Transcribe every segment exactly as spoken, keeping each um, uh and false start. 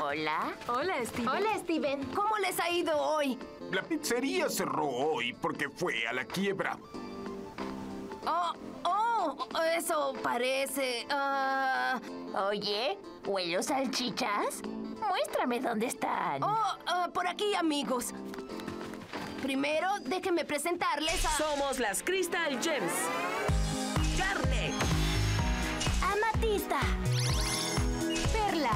Hola. Hola, Steven. Hola, Steven. ¿Cómo les ha ido hoy? La pizzería cerró hoy porque fue a la quiebra. Oh, oh, eso parece... ah, Oye, ¿huelo salchichas? Muéstrame dónde están. oh, ah, por aquí, amigos. Primero, déjenme presentarles a... Somos las Crystal Gems. Carne. Amatista. Perla.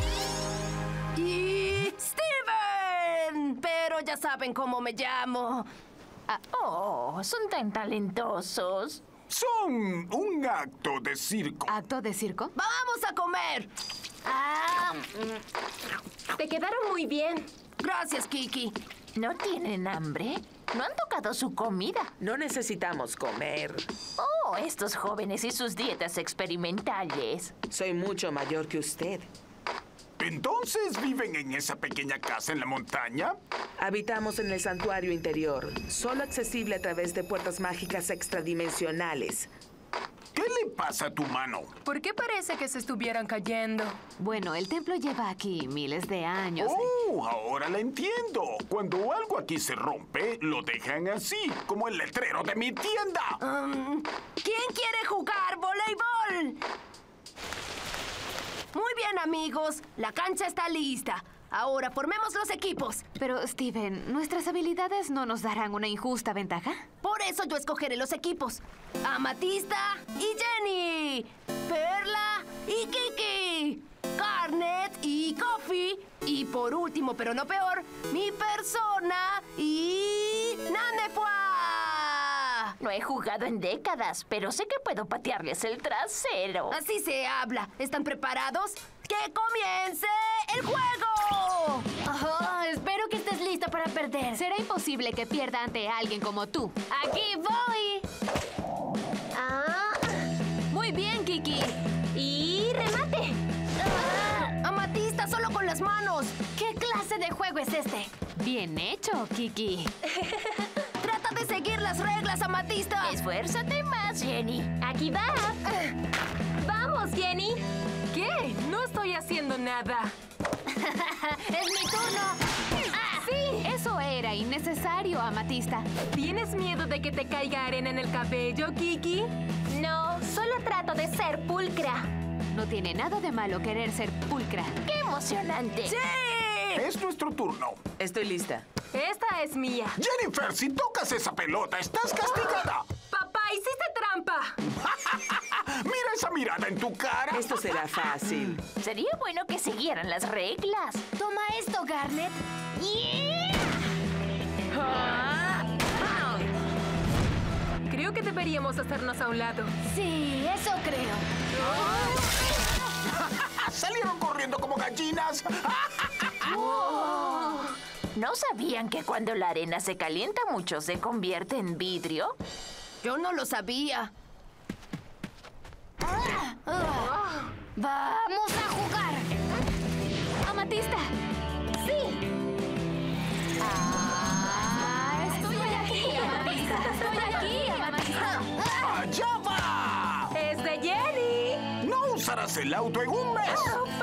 Y... ¡Steven! Pero ya saben cómo me llamo. Ah, oh, son tan talentosos. Son un acto de circo. ¿Acto de circo? ¡Vamos a comer! Ah, Te quedaron muy bien. Gracias, Kiki. ¿no tienen hambre? ¿No han tocado su comida? No necesitamos comer. Oh, estos jóvenes y sus dietas experimentales. Soy mucho mayor que usted. ¿Entonces viven en esa pequeña casa en la montaña? Habitamos en el santuario interior, solo accesible a través de puertas mágicas extradimensionales. ¿Qué le pasa a tu mano? ¿Por qué parece que se estuvieran cayendo? Bueno, el templo lleva aquí miles de años. Oh, ahora la entiendo. Cuando algo aquí se rompe, lo dejan así, como el letrero de mi tienda. Um, ¿Quién quiere jugar voleibol? Muy bien, amigos. La cancha está lista. Ahora formemos los equipos. Pero, Steven, ¿nuestras habilidades no nos darán una injusta ventaja? Por eso yo escogeré los equipos. Amatista y Jenny. Perla y Kiki. Garnet y Coffee. Y por último, pero no peor, mi persona y... ¡Nanefua! No he jugado en décadas, pero sé que puedo patearles el trasero. Así se habla. ¿Están preparados? ¡Que comience el juego! Oh, espero que estés lista para perder. Será imposible que pierda ante alguien como tú. ¡Aquí voy! Ah, muy bien, Kiki. Y remate. Ah, Amatista, solo con las manos. ¿Qué clase de juego es este? Bien hecho, Kiki. Trata de seguir las reglas, Amatista. Esfuérzate más, Jenny. Aquí va. Vamos, Jenny. ¿Qué? No estoy haciendo nada. ¡Es mi turno! ¡Ah! Sí, eso era innecesario, Amatista. ¿Tienes miedo de que te caiga arena en el cabello, Kiki? No, solo trato de ser pulcra. No tiene nada de malo querer ser pulcra. ¡Qué emocionante! ¡Sí! Es nuestro turno. Estoy lista. Esta es mía. Jennifer, si tocas esa pelota, estás castigada. ¡Papá, hiciste trampa! Mira esa mirada en tu cara. Esto será fácil. Sería bueno que siguieran las reglas. Toma esto, Garnet. Creo que deberíamos hacernos a un lado. Sí, eso creo. Salieron corriendo como gallinas. ¿No sabían que cuando la arena se calienta mucho se convierte en vidrio? Yo no lo sabía. ¡Vamos a jugar! ¡Amatista! ¡Sí! Ah, estoy aquí, Amatista. Estoy aquí, Amatista. ¡Allá va! ¡Es de Jenny! No usarás el auto en un mes.